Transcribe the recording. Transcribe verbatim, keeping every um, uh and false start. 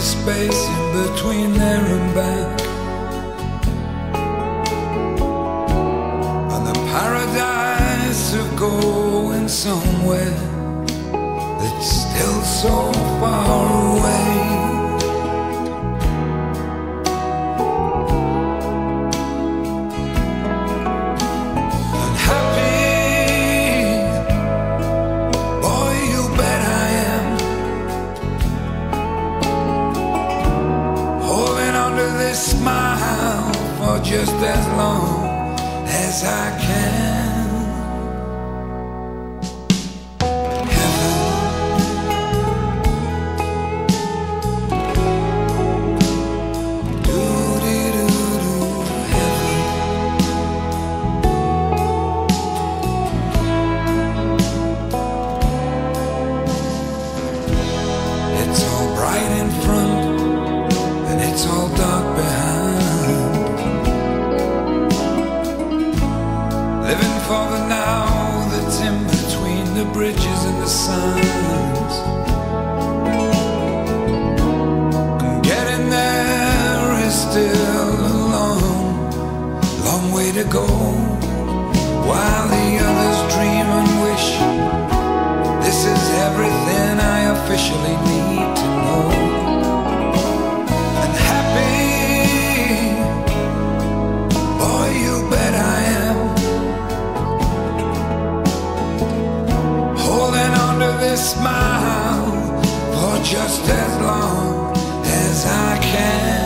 space in between there and back, and the paradise of going somewhere that's still so far away. And happy, boy, you bet I am, holding on to this smile for just as long as I can. Living for the now that's in between the bridges and the signs, and getting there is still a long, long way to go, while the others dream and wish this is everything I officially need to know. And happy, boy, you bet I am, this smile for just as long as I can.